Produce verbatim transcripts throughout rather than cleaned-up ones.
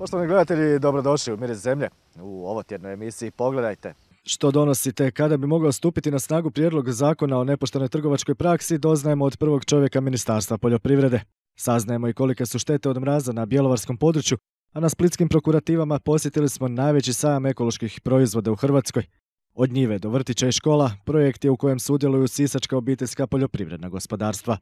Poštovani gledatelji, dobrodošli u Miris zemlje. U ovotjednoj emisiji pogledajte. Što donosite kada bi mogao stupiti na snagu prijedlog zakona o nepoštenoj trgovačkoj praksi, doznajemo od prvog čovjeka Ministarstva poljoprivrede. Saznajemo i kolike su štete od mraza na bjelovarskom području, a na splitskim prokurativama posjetili smo najveći sajam ekoloških proizvoda u Hrvatskoj. Od njive do vrtića i škola, projekt je u kojem sudjeluju sisačka obiteljska poljoprivredna gospodarstva.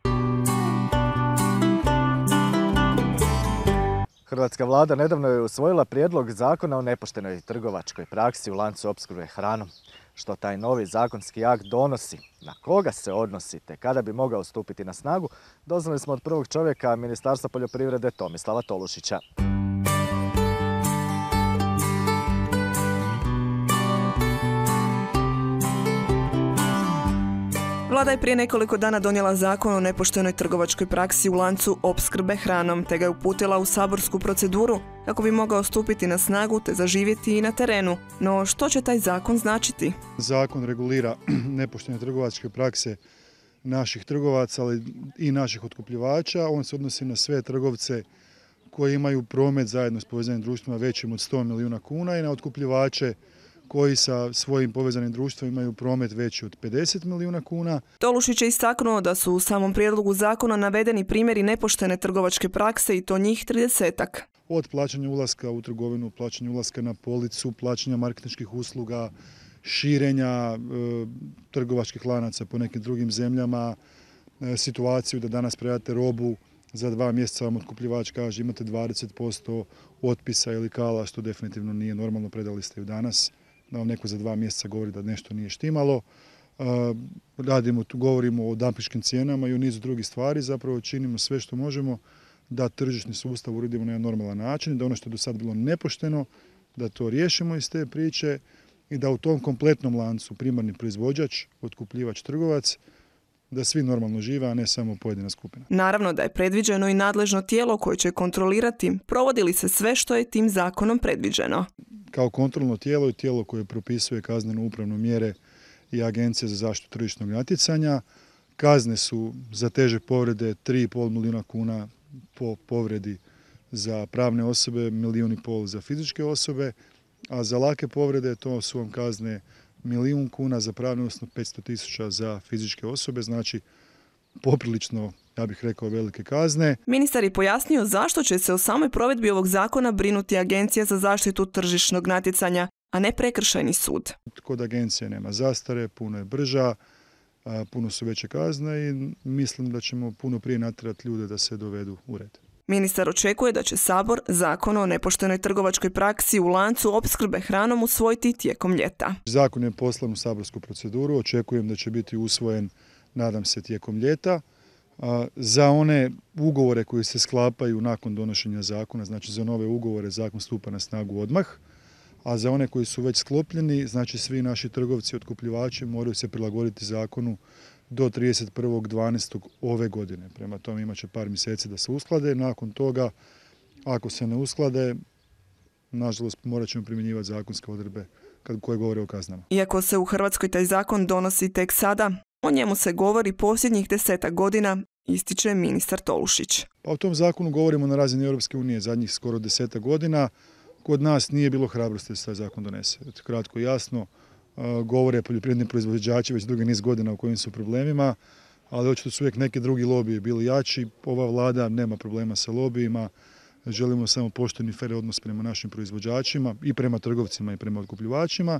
Hrvatska vlada nedavno je usvojila prijedlog zakona o nepoštenoj trgovačkoj praksi u lancu opskrbe hranom. Što taj novi zakonski akt donosi, na koga se odnosi te kada bi mogao stupiti na snagu, doznali smo od prvog čovjeka Ministarstva poljoprivrede Tomislava Tolušića. Vlada je prije nekoliko dana donijela zakon o nepoštenoj trgovačkoj praksi u lancu opskrbe hranom, te ga je uputila u saborsku proceduru kako bi mogao stupiti na snagu te zaživjeti i na terenu. No što će taj zakon značiti? Zakon regulira nepoštene trgovačke prakse naših trgovaca, ali i naših otkupljivača. On se odnosi na sve trgovce koji imaju promet zajedno s povezanim društvima većim od sto milijuna kuna i na otkupljivače koji sa svojim povezanim društvom imaju promet veći od pedeset milijuna kuna. Tolušić je istaknuo da su u samom prijedlogu zakona navedeni primjeri nepoštene trgovačke prakse i to njih tridesetak. Od plaćanja ulaska u trgovinu, plaćanja ulaska na policu, plaćanja marketinških usluga, širenja e, trgovačkih lanaca po nekim drugim zemljama, e, situaciju da danas predate robu, za dva mjeseca vam otkupljivač kaže imate dvadeset posto otpisa ili kala, što definitivno nije normalno, predali ste ju danas. Da vam neko za dva mjeseca govori da nešto nije štimalo. Radimo, govorimo o dampinškim cijenama i o nizu drugih stvari. Zapravo činimo sve što možemo da tržišni sustav uredimo na jedan normalan način, da ono što je do sad bilo nepošteno, da to riješimo iz te priče i da u tom kompletnom lancu primarni proizvođač, otkupljivač, trgovac, da svi normalno žive, a ne samo pojedina skupina. Naravno da je predviđeno i nadležno tijelo koje će kontrolirati provodi li se sve što je tim zakonom predviđeno. Kao kontrolno tijelo i tijelo koje propisuje kazneno upravne mjere i Agencija za zaštitu tržišnog natjecanja. Kazne su za teže povrede tri i pol milijuna kuna po povredi za pravne osobe, milijun i pol za fizičke osobe, a za lake povrede to su vam kazne milijun kuna za pravne osobe, petsto tisuća za fizičke osobe, znači poprilično, ja bih rekao, velike kazne. Ministar je pojasnio zašto će se o samoj provedbi ovog zakona brinuti Agencija za zaštitu tržišnog natjecanja, a ne prekršajni sud. Kod agencije nema zastare, puno je brža, puno su veće kazne i mislim da ćemo puno prije natjerati ljude da se dovedu u red. Ministar očekuje da će Sabor zakon o nepoštenoj trgovačkoj praksi u lancu opskrbe hranom usvojiti tijekom ljeta. Zakon je poslan u saborsku proceduru, očekujem da će biti usvojen, nadam se, tijekom ljeta. Za one ugovore koji se sklapaju nakon donošenja zakona, znači za nove ugovore, zakon stupa na snagu odmah, a za one koji su već sklopljeni, znači svi naši trgovci i otkupljivači moraju se prilagoditi zakonu do trideset prvog dvanaestog ove godine. Prema tome imat će par mjeseci da se usklade. Nakon toga, ako se ne usklade, nažalost morat ćemo primjenjivati zakonske odredbe koje govore o kaznama. Iako se u Hrvatskoj taj zakon donosi tek sada, o njemu se govori posljednjih desetak godina, ističe ministar Tolušić. Pa o tom zakonu govorimo na razini Europske unije zadnjih skoro desetak godina. Kod nas nije bilo hrabrosti da se taj zakon donese. Kratko i jasno, govore poljoprivredni proizvođači već dugi niz godina u kojim su problemima, ali očito su uvijek neki drugi lobiji bili jači. Ova vlada nema problema sa lobijima, želimo samo pošteni i fer odnos prema našim proizvođačima i prema trgovcima i prema otkupljivačima.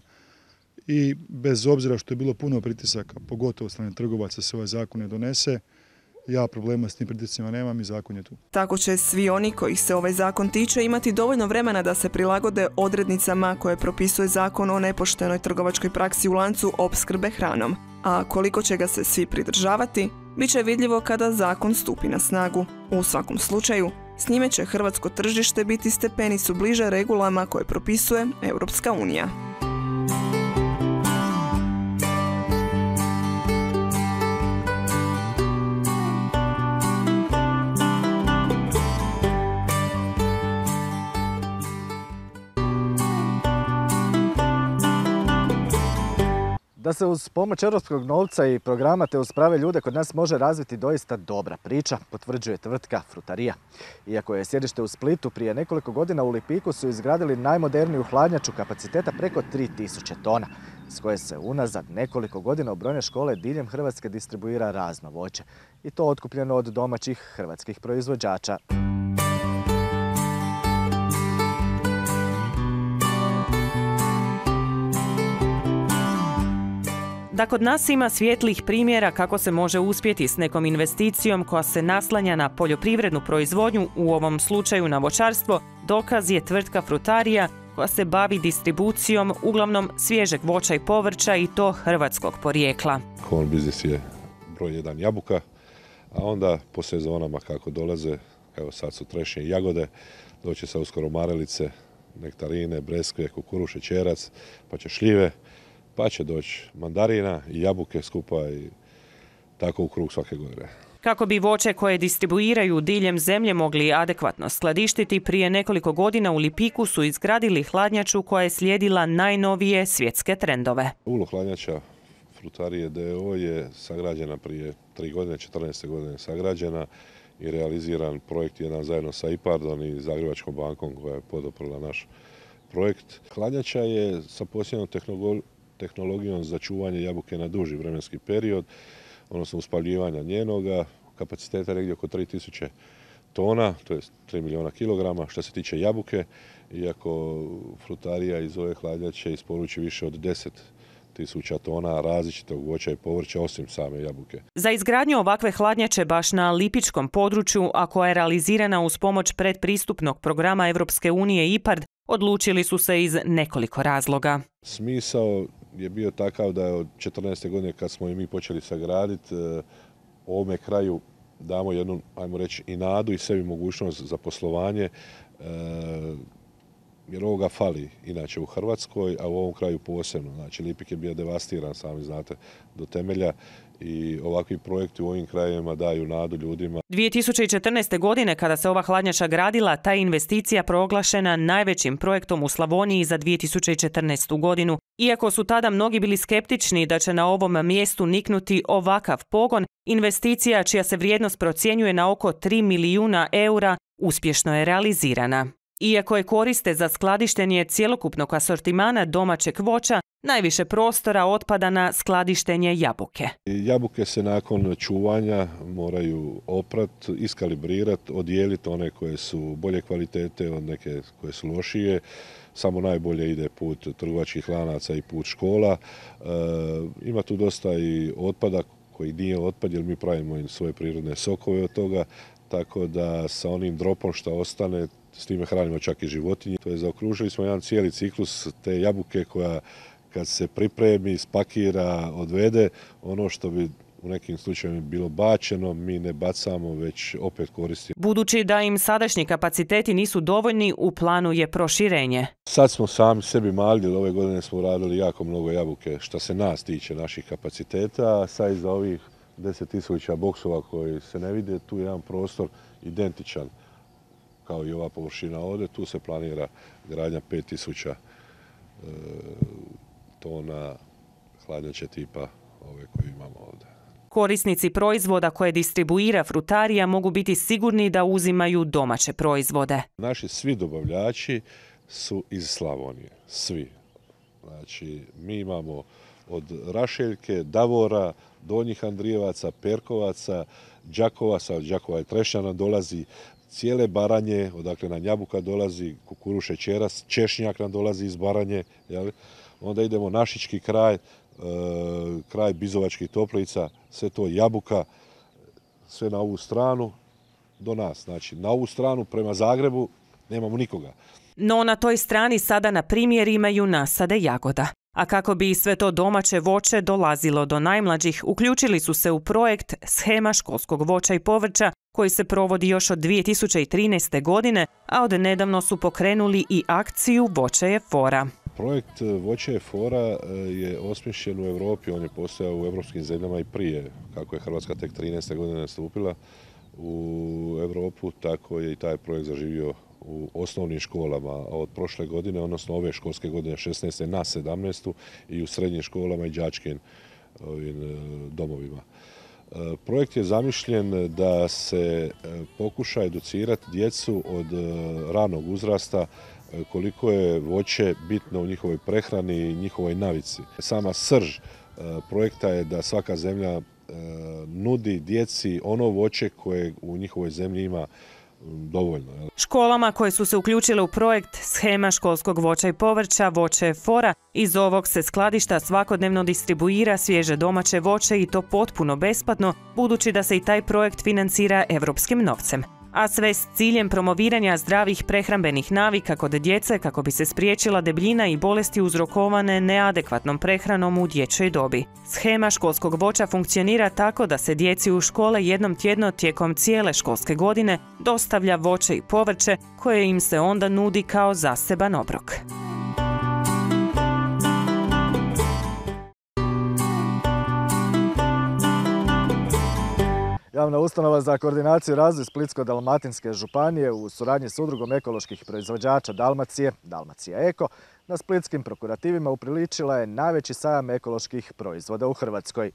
I bez obzira što je bilo puno pritisaka, pogotovo od strane trgovaca, se ovaj zakon ne donese, ja problema s tim pritiscima nemam i zakon je tu. Tako će svi oni kojih se ovaj zakon tiče imati dovoljno vremena da se prilagode odrednicama koje propisuje zakon o nepoštenoj trgovačkoj praksi u lancu opskrbe hranom. A koliko će ga se svi pridržavati, bit će vidljivo kada zakon stupi na snagu. U svakom slučaju, s njime će hrvatsko tržište biti stepenicu bliže regulama koje propisuje Europska unija. Da se uz pomoć europskog novca i programa te uz prave ljude kod nas može razviti doista dobra priča, potvrđuje tvrtka Frutarija. Iako je sjedište u Splitu, prije nekoliko godina u Lipiku su izgradili najmoderniju hladnjaču kapaciteta preko tri tisuće tona, s koje se unazad nekoliko godina u brojne škole diljem Hrvatske distribuira razno voće. I to otkupljeno od domaćih hrvatskih proizvođača. Da kod nas ima svijetlih primjera kako se može uspjeti s nekom investicijom koja se naslanja na poljoprivrednu proizvodnju, u ovom slučaju na voćarstvo, dokaz je tvrtka Frutarija koja se bavi distribucijom uglavnom svježeg voća i povrća i to hrvatskog porijekla. Core biznis je broj jedan jabuka, a onda po sezonama kako dolaze, evo sad su trešnje i jagode, doće se uskoro marelice, nektarine, breskve, kukuruz, šećerac, pa će šljive, pa će doći mandarina i jabuke skupa i tako u krug svake godine. Kako bi voće koje distribuiraju diljem zemlje mogli adekvatno skladištiti, prije nekoliko godina u Lipiku su izgradili hladnjaču koja je slijedila najnovije svjetske trendove. Ulo hladnjača Frutarije d o o je sagrađena prije tri godine, četrnaeste godine sagrađena i realiziran projekt jedan zajedno sa IPARDom i Zagrebačkom bankom koja je poduprla naš projekt. Hladnjača je sa posljednom tehnologijom za čuvanje jabuke na duži vremenski period, odnosno uspaljivanja njenoga, kapaciteta negdje oko tri tisuće tona, to je tri milijuna kilograma. Što se tiče jabuke, iako Frutarija iz ove hladnjače isporuči više od deset tisuća tona različitog voća i povrća osim same jabuke. Za izgradnju ovakve hladnjače baš na lipičkom području, a koja je realizirana uz pomoć predpristupnog programa Europske unije IPARD, odlučili su se iz nekoliko razloga. Smisao je bio takav da je od četrnaeste godine kad smo i mi počeli sagraditi, ovome kraju damo jednu, ajmo reći, i nadu i sebi mogućnost za poslovanje, jer ovoga fali inače u Hrvatskoj, a u ovom kraju posebno. Znači, Lipik je bio devastiran, sami znate, do temelja i ovakvi projekti u ovim krajevima daju nadu ljudima. dvije tisuće četrnaeste. godine, kada se ova hladnjača gradila, ta investicija proglašena najvećim projektom u Slavoniji za dvije tisuće četrnaestu. godinu. Iako su tada mnogi bili skeptični da će na ovom mjestu niknuti ovakav pogon, investicija čija se vrijednost procjenjuje na oko tri milijuna eura uspješno je realizirana. Iako je koriste za skladištenje cjelokupnog asortimana domaćeg voća, najviše prostora otpada na skladištenje jabuke. Jabuke se nakon čuvanja moraju oprat, iskalibrirati, odijeliti one koje su bolje kvalitete od neke koje su lošije. Samo najbolje ide put trgovačkih lanaca i put škola. E, ima tu dosta i otpada koji nije otpad jer mi pravimo svoje prirodne sokove od toga, tako da sa onim dropom što ostane s time hranimo čak i životinje. To je, zaokružili smo jedan cijeli ciklus te jabuke koja kad se pripremi, spakira, odvede, ono što bi u nekim slučajevima bilo bačeno, mi ne bacamo, već opet koristimo. Budući da im sadašnji kapaciteti nisu dovoljni, u planu je proširenje. Sad smo sami sebi mali, ove godine smo radili jako mnogo jabuke što se nas tiče, naših kapaciteta, a sad iza ovih deset tisuća boksova koji se ne vide, tu je jedan prostor identičan kao i ova površina ovdje, tu se planira gradnja pet tisuća e, tona hladnjače tipa ove koje imamo ovdje. Korisnici proizvoda koje distribuira Frutarija mogu biti sigurni da uzimaju domaće proizvode. Naši svi dobavljači su iz Slavonije, svi. Znači, mi imamo od Rašeljke, Davora, Donjih Andrijevaca, Perkovaca, Đakovaca, od Đakova i Trešnjana dolazi, cijele Baranje, odakle nam jabuka dolazi, kukuruz, šećerac, češnjak nam dolazi iz Baranje, jel? Onda idemo Našički kraj, e, kraj Bizovačkih Toplica, sve to jabuka, sve na ovu stranu do nas. Znači, na ovu stranu prema Zagrebu nemamo nikoga. No na toj strani sada na primjer imaju nasade jagoda. A kako bi sve to domaće voće dolazilo do najmlađih, uključili su se u projekt Shema školskog voća i povrća koji se provodi još od dvije tisuće trinaeste. godine, a od nedavno su pokrenuli i akciju Voće je fora. Projekt Voće je fora je osmišljen u Europi, on je postojao u europskim zemljama i prije, kako je Hrvatska tek trinaeste. godine nastupila u Europu, tako je i taj projekt zaživio u osnovnim školama od prošle godine, odnosno ove školske godine šesnaeste na sedamnaestu i u srednjim školama i đačkim domovima. Projekt je zamišljen da se pokuša educirati djecu od ranog uzrasta koliko je voće bitno u njihovoj prehrani i njihovoj navici. Sama srž projekta je da svaka zemlja nudi djeci ono voće koje u njihovoj zemlji ima dovoljno. Školama koje su se uključile u projekt Shema školskog voća i povrća, voće je fora, iz ovog se skladišta svakodnevno distribuira svježe domaće voće i to potpuno besplatno, budući da se i taj projekt financira europskim novcem. A sve s ciljem promoviranja zdravih prehrambenih navika kod djece kako bi se spriječila debljina i bolesti uzrokovane neadekvatnom prehranom u dječjoj dobi. Shema školskog voća funkcionira tako da se djeci u škole jednom tjedno tijekom cijele školske godine dostavlja voće i povrće koje im se onda nudi kao zaseban obrok. Javna ustanova za koordinaciju i razvoj Splitsko-dalmatinske županije u suradnji s udrugom ekoloških proizvođača Dalmacije, Dalmacija Eko, na splitskim prokurativima upriličila je najveći sajam ekoloških proizvoda u Hrvatskoj.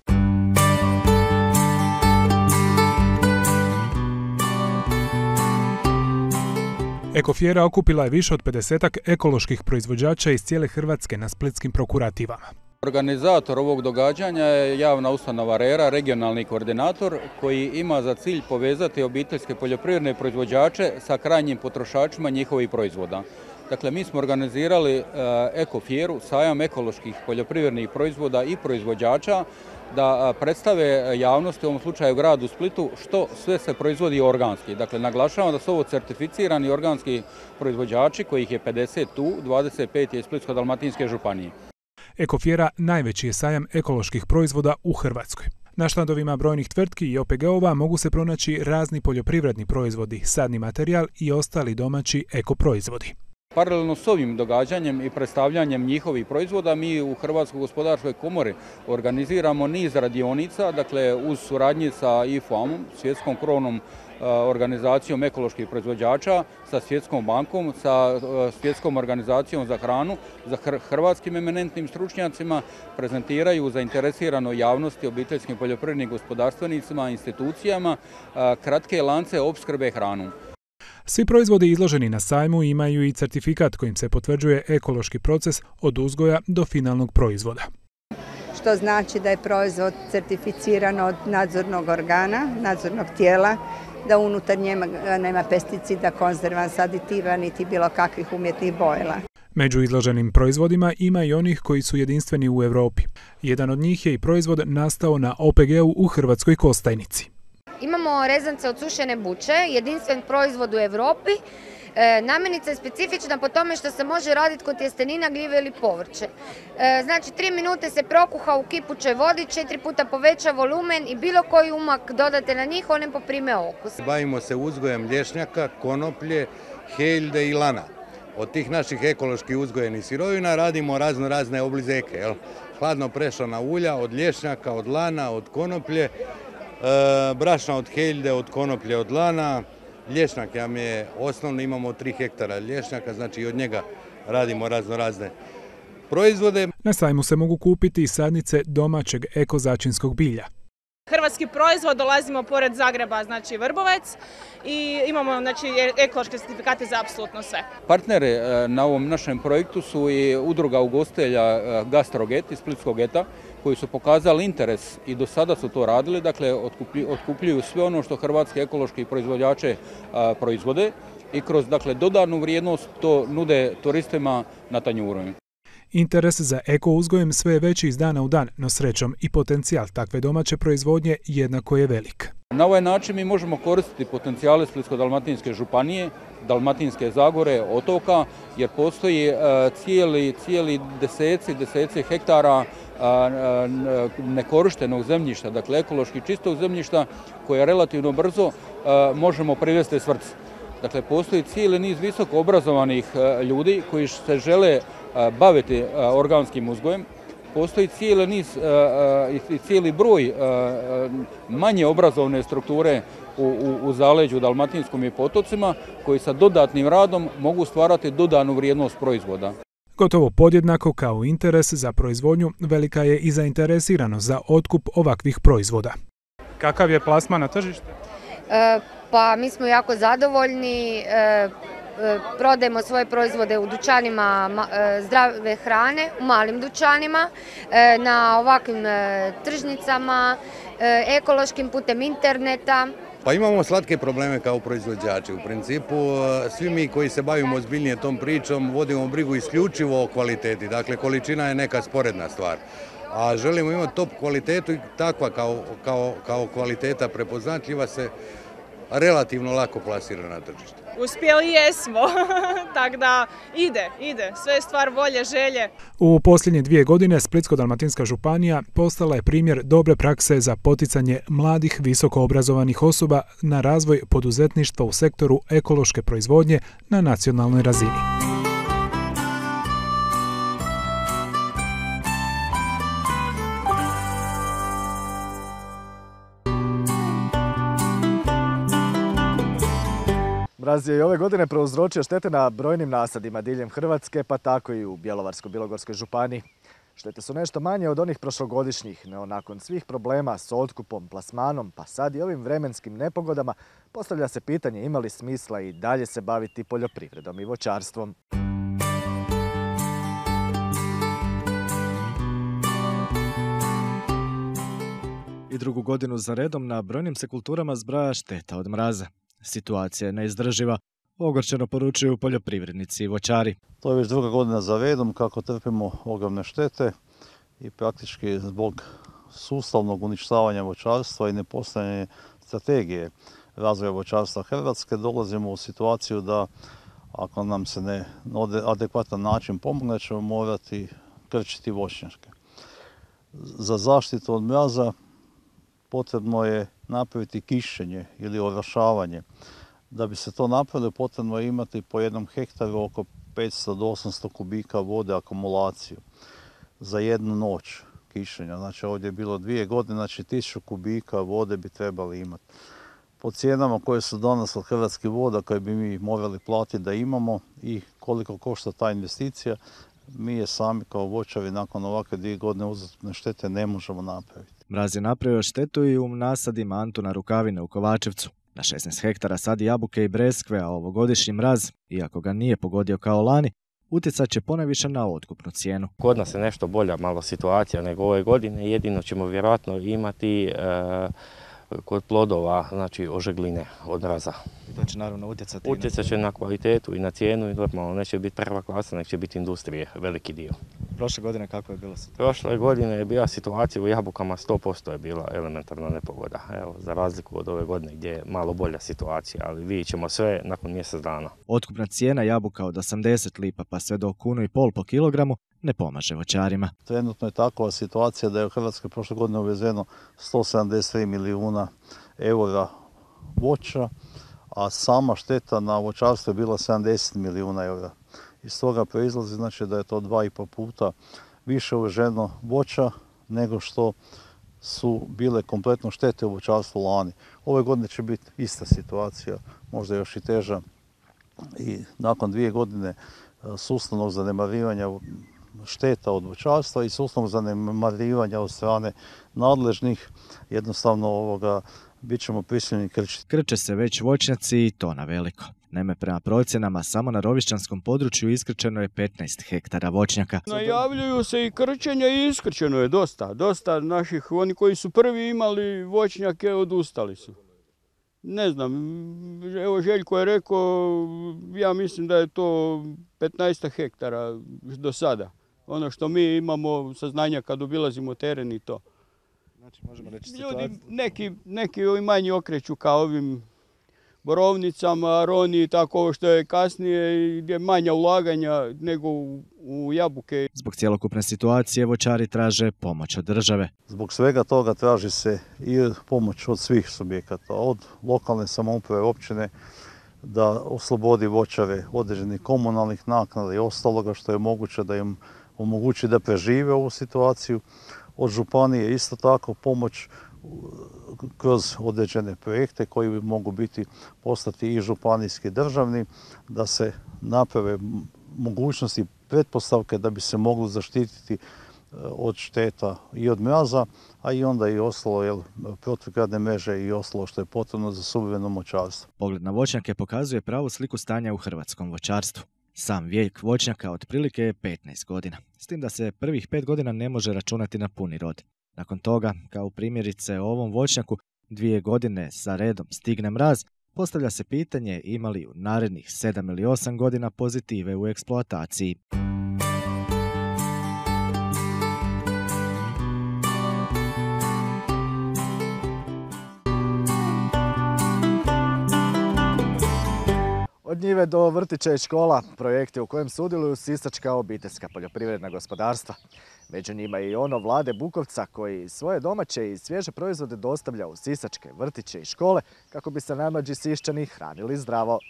Ekofjera okupila je više od pedesetak ekoloških proizvođača iz cijele Hrvatske na splitskim prokurativama. Organizator ovog događanja je javna ustanova RERA, regionalni koordinator, koji ima za cilj povezati obiteljske poljoprivredne proizvođače sa krajnjim potrošačima njihovih proizvoda. Dakle, mi smo organizirali ekofjeru, sajam ekoloških poljoprivrednih proizvoda i proizvođača da predstave javnosti, u ovom slučaju gradu Splitu, što sve se proizvodi organski. Dakle, naglašavam da su ovo certificirani organski proizvođači, kojih je pedeset tu, dvadeset pet je iz Splitsko-dalmatinske županije. Ekofjera najveći je sajam ekoloških proizvoda u Hrvatskoj. Na štandovima brojnih tvrtki i O P G ova mogu se pronaći razni poljoprivredni proizvodi, sadni materijal i ostali domaći ekoproizvodi. Paralelno s ovim događanjem i predstavljanjem njihovih proizvoda, mi u Hrvatskoj gospodarskoj komori organiziramo niz radionica, dakle uz suradnji sa I F O M-om, svjetskom krovnom organizacijom ekoloških proizvođača, sa Svjetskom bankom, sa Svjetskom organizacijom za hranu, za hrvatskim eminentnim stručnjacima, prezentiraju zainteresiranoj javnosti, obiteljskim poljoprivrednim gospodarstvenicima, institucijama kratke lance opskrbe hranom. Svi proizvodi izloženi na sajmu imaju i certifikat kojim se potvrđuje ekološki proces od uzgoja do finalnog proizvoda. Što znači da je proizvod certificiran od nadzornog organa, nadzornog tijela, da unutar njega nema pesticida, konzervansa, aditiva, niti bilo kakvih umjetnih bojila. Među izloženim proizvodima ima i onih koji su jedinstveni u Europi. Jedan od njih je i proizvod nastao na O P G-u u Hrvatskoj Kostajnici. Imamo rezance od sušene buče, jedinstven proizvod u Europi. E, namirnica je specifična po tome što se može raditi kod tjestenina, gljive ili povrće. E, znači, tri minute se prokuha u kipućoj vodi, četiri puta poveća volumen i bilo koji umak dodate na njih, one poprime okus. Bavimo se uzgojem lješnjaka, konoplje, heljde i lana. Od tih naših ekoloških uzgojenih sirovina radimo razno razne oblizeke. Jel? Hladno prešana ulja od lješnjaka, od lana, od konoplje, e, brašna od heljde, od konoplje, od lana. Lješnjak nam je osnovno, imamo tri hektara lješnjaka, znači i od njega radimo razno razne proizvode. Na sajmu se mogu kupiti i sadnice domaćeg ekozačinskog bilja. Hrvatski proizvod, dolazimo pored Zagreba, znači Vrbovec, i imamo znači, ekološke certifikate za apsolutno sve. Partneri na ovom našem projektu su i udruga ugostitelja Gastroget iz Splitskog geta, koji su pokazali interes i do sada su to radili, dakle otkupljuju sve ono što hrvatski ekološki proizvođače proizvode i kroz dakle, dodanu vrijednost to nude turistima na tanjuru. Interes za eko uzgojem sve je veći iz dana u dan, no srećom i potencijal takve domaće proizvodnje jednako je velik. Na ovaj način mi možemo koristiti potencijale Splitsko-dalmatinske županije, Dalmatinske Zagore, otoka, jer postoji cijeli, cijeli deseci, deseci hektara nekorištenog zemljišta, dakle ekološki čistog zemljišta, koje relativno brzo možemo privesti svrsi. Dakle, postoji cijeli niz visoko obrazovanih ljudi koji se žele baviti organskim uzgojem, Postoji cijeli niz i cijeli broj manje obrazovne strukture u, u, u zaleđu Dalmatinskom i potocima koji sa dodatnim radom mogu stvarati dodanu vrijednost proizvoda. Gotovo podjednako kao interes za proizvodnju, velika je i zainteresiranost za otkup ovakvih proizvoda. Kakav je plasman na tržište? E, pa mi smo jako zadovoljni. E, Prodajemo svoje proizvode u dućanima zdrave hrane, u malim dućanima, na ovakvim tržnicama, ekološkim putem interneta. Pa imamo slatke probleme kao proizvođači. U principu svi mi koji se bavimo ozbiljnije tom pričom vodimo brigu isključivo o kvaliteti. Dakle, količina je neka sporedna stvar. A želimo imati top kvalitetu i takva kao, kao, kao kvaliteta prepoznatljiva se relativno lako plasira na tržište. Uspjeli jesmo, tako da ide, ide, sve je stvar volje, želje. U posljednje dvije godine Splitsko-dalmatinska županija postala je primjer dobre prakse za poticanje mladih visoko obrazovanih osoba na razvoj poduzetništva u sektoru ekološke proizvodnje na nacionalnoj razini. Mraz je i ove godine prouzročio štete na brojnim nasadima diljem Hrvatske, pa tako i u Bjelovarsko-bilogorskoj županiji. Štete su nešto manje od onih prošlogodišnjih, no nakon svih problema s otkupom, plasmanom, pa sad i ovim vremenskim nepogodama, postavlja se pitanje ima li smisla i dalje se baviti poljoprivredom i voćarstvom. I drugu godinu za redom na brojnim se kulturama zbraja šteta od mraza. Situacija je neizdrživa, ogorčeno poručuju poljoprivrednici i voćari. To je već druga godina za redom kako trpimo ogromne štete i praktički zbog sustavnog uništavanja voćarstva i nepostojanja strategije razvoja voćarstva Hrvatske dolazimo u situaciju da ako nam se ne na adekvatan način pomogne ćemo morati krčiti voćnjake. Za zaštitu od mraza potrebno je napraviti kišenje ili orašavanje. Da bi se to napravilo, potrebno je imati po jednom hektaru oko petsto do osamsto kubika vode akumulaciju za jednu noć kišenja. Znači ovdje je bilo dvije godine, znači tisuću kubika vode bi trebali imati. Po cijenama koje su danas od Hrvatskih voda koje bi mi morali platiti da imamo i koliko košta ta investicija, mi je sami kao voćari nakon ovakve dvije godine uzastopne štete ne možemo napraviti. Mraz je napravio štetu i u nasadima Antuna Rukavine u Kovačevcu. Na šesnaest hektara sadi jabuke i breskve, a ovogodišnji mraz, iako ga nije pogodio kao lani, utjecat će ponajviše na otkupnu cijenu. Kod nas je nešto bolja malo situacija nego ove godine, jedino ćemo vjerojatno imati e, kod plodova, znači ožegline od mraza. To će naravno utjecati. Utjecat će na kvalitetu i na cijenu i normalno neće biti prva klasa, nego će biti industrije, veliki dio. Prošle godine kako je bilo situacija? Prošle godine je bila situacija u jabukama sto posto je bila elementarna nepogoda. Evo, za razliku od ove godine gdje je malo bolja situacija, ali vidjet ćemo sve nakon mjesec dana. Otkupna cijena jabuka od osamdeset lipa pa sve do kunu i pol po kilogramu ne pomaže voćarima. Trenutno je takva situacija da je u Hrvatskoj prošle godine uvezeno sto sedamdeset tri milijuna eura voća, a sama šteta na voćarstvu je bila sedamdeset milijuna eura. Iz toga proizlazi znači da je to dva i pol puta više uveženo voća nego što su bile kompletno štete u voćarstvu lani. Ove godine će biti ista situacija, možda još i teža. I nakon dvije godine sustavnog zanemarivanja šteta od voćarstva i sustavnog zanemarivanja od strane nadležnih, jednostavno ovoga bit ćemo prisiljeni krčiti. Krče se već voćnjaci i to na veliko. Naime, prema procjenama, samo na Rovišćanskom području iskrčeno je petnaest hektara voćnjaka. Najavljuju se i krčenja i iskrčeno je dosta. Dosta naših, oni koji su prvi imali voćnjake, odustali su. Ne znam, evo Željko je rekao, ja mislim da je to petnaest hektara do sada. Ono što mi imamo saznanja kad obilazimo teren i to. Znači, možemo reći ljudi, neki, neki manji okreću kao ovim borovnicama, roni i tako ovo što je kasnije gdje je manja ulaganja nego u, u jabuke. Zbog cjelokupne situacije voćari traže pomoć od države. Zbog svega toga traži se i pomoć od svih subjekata, od lokalne samouprave, općine, da oslobodi voćare određenih komunalnih naknada i ostaloga što je moguće da im omogućiti da prežive ovu situaciju. Od županije isto tako pomoć kroz određene projekte koji bi mogu biti postati i županijski državni, da se naprave mogućnosti, pretpostavke da bi se moglo zaštititi od šteta i od mraza, a i onda i ostalo, jel, protivgradne mreže i ostalo što je potrebno za suvremeno voćarstvo. Pogled na voćnjake pokazuje pravu sliku stanja u hrvatskom voćarstvu. Sam vijek voćnjaka otprilike je petnaest godina, s tim da se prvih pet godina ne može računati na puni rod. Nakon toga, kao primjerice ovom voćnjaku, dvije godine za redom stigne mraz, postavlja se pitanje ima li u narednih sedam ili osam godina pozitive u eksploataciji. Od njive do vrtića i škola, projekte u kojem sudjeluju sisačka obiteljska poljoprivredna gospodarstva. Među njima je i ono Vlade Bukovca koji svoje domaće i svježe proizvode dostavlja u sisačke vrtiće i škole kako bi se najmlađi Siščani hranili zdravo.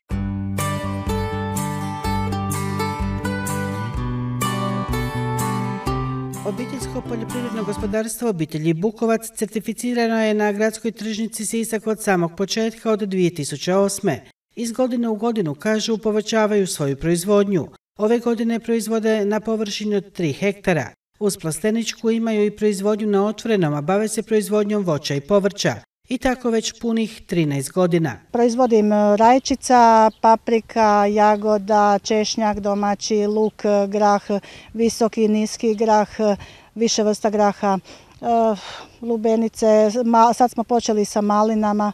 Obiteljsko poljoprivredno gospodarstvo obitelji Bukovac certificirano je na gradskoj tržnici Sisak od samog početka od dvije tisuće osme. Iz godine u godinu, kažu, povećavaju svoju proizvodnju. Ove godine proizvode na površini od tri hektara. Uz plasteničku imaju i proizvodnju na otvorenom, a bave se proizvodnjom voća i povrća. I tako već punih trinaest godina. Proizvodim rajčica, paprika, jagoda, češnjak domaći, luk, grah, visoki i niski grah, više vrsta graha, lubenice, sad smo počeli sa malinama,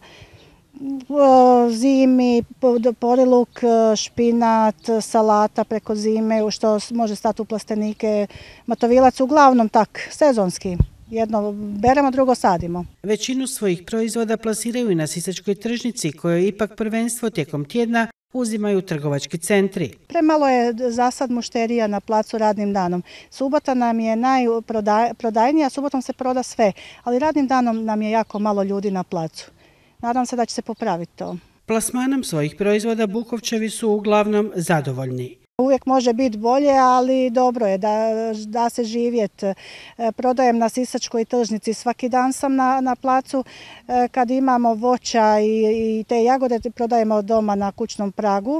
zimi, poriluk, špinat, salata preko zime, što može stati u plastenike, matovilac, uglavnom tak, sezonski. Jedno beremo, drugo sadimo. Većinu svojih proizvoda plasiraju i na sisačkoj tržnici, kojoj ipak prvenstvo tijekom tjedna uzimaju trgovački centri. Premalo je za sad mušterija na placu radnim danom. Subota nam je najprodajnija, subotom se proda sve, ali radnim danom nam je jako malo ljudi na placu. Nadam se da će se popraviti to. Plasmanom svojih proizvoda Bukovčevi su uglavnom zadovoljni. Uvijek može biti bolje, ali dobro je da, da se živjeti. Prodajem na sisačkoj tržnici, svaki dan sam na, na placu. Kad imamo voća i, i te jagode, prodajemo doma na kućnom pragu.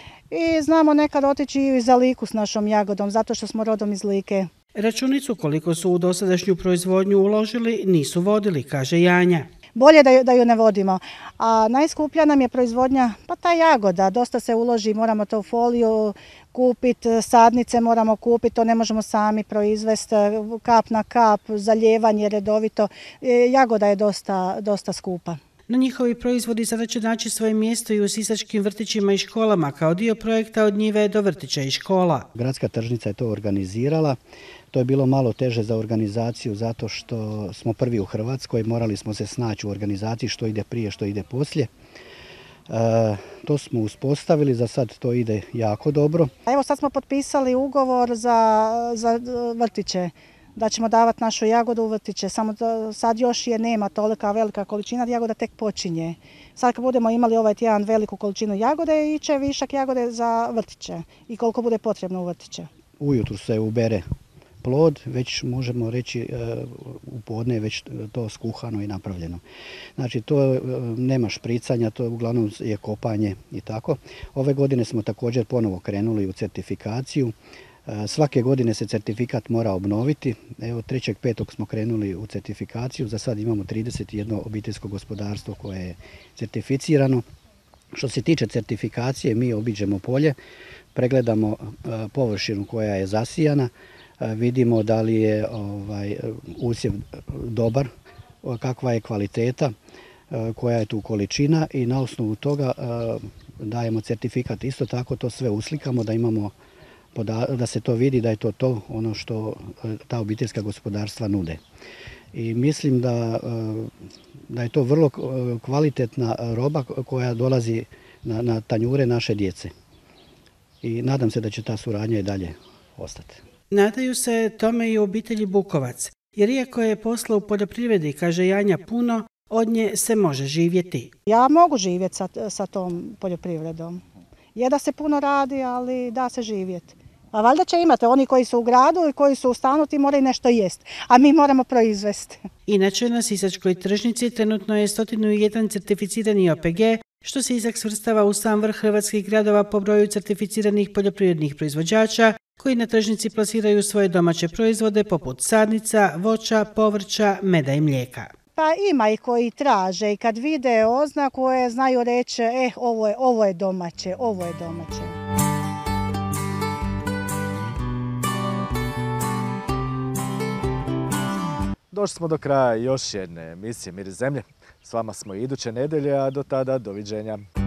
I znamo nekad otići i za Liku s našom jagodom, zato što smo rodom iz Like. Računicu koliko su u dosadašnju proizvodnju uložili nisu vodili, kaže Janja. Bolje da ju, da ju ne vodimo. A najskuplja nam je proizvodnja, pa ta jagoda. Dosta se uloži, moramo to u foliju kupiti, sadnice moramo kupiti, to ne možemo sami proizvesti, kap na kap, zalijevanje redovito. Jagoda je dosta, dosta skupa. No njihovi proizvodi sada će naći svoje mjesto i u sisačkim vrtićima i školama kao dio projekta od njive do vrtića i škola. Gradska tržnica je to organizirala. To je bilo malo teže za organizaciju zato što smo prvi u Hrvatskoj, morali smo se snaći u organizaciji što ide prije, što ide poslije. E, to smo uspostavili, za sad to ide jako dobro. Evo sad smo potpisali ugovor za, za vrtiće, da ćemo davati našu jagodu u vrtiće, samo da sad još je nema tolika velika količina, jagoda tek počinje. Sad kad budemo imali ovaj tjedan veliku količinu jagode, iće višak jagode za vrtiće i koliko bude potrebno u vrtiće. Ujutru se ubere plod, već možemo reći u podne je već to skuhano i napravljeno. Znači to nema špricanja, to uglavnom je kopanje i tako. Ove godine smo također ponovo krenuli u certifikaciju. Svake godine se certifikat mora obnoviti. Evo trećeg petog smo krenuli u certifikaciju. Za sad imamo trideset jedno obiteljsko gospodarstvo koje je certificirano. Što se tiče certifikacije, mi obiđemo polje, pregledamo površinu koja je zasijana, vidimo da li je ovaj, usjev dobar, kakva je kvaliteta, koja je tu količina i na osnovu toga dajemo certifikat. Isto tako to sve uslikamo da imamo da se to vidi da je to to ono što ta obiteljska gospodarstva nude. I mislim da, da je to vrlo kvalitetna roba koja dolazi na, na tanjure naše djece. I nadam se da će ta suradnja i dalje ostati. Nadaju se tome i u obitelji Bukovac, jer iako je posla u poljoprivredi, kaže Janja, puno, od nje se može živjeti. Ja mogu živjeti sa, sa tom poljoprivredom. Je da se puno radi, ali da se živjeti. A valjda će imati, oni koji su u gradu i koji su u stanu, ti moraju nešto jesti, a mi moramo proizvesti. Inače, na sisačkoj tržnici trenutno je sto jedan certificirani O P G, što Sisak svrstava u sam vrh hrvatskih gradova po broju certificiranih poljoprivrednih proizvođača koji na tržnici plasiraju svoje domaće proizvode poput sadnica, voća, povrća, meda i mlijeka. Pa ima i koji traže i kad vide oznaku znaju reći eh, ovo je, ovo je domaće, ovo je domaće. Došli smo do kraja još jedne emisije Mir iz zemlje. S vama smo i iduće nedelje, a do tada doviđenja.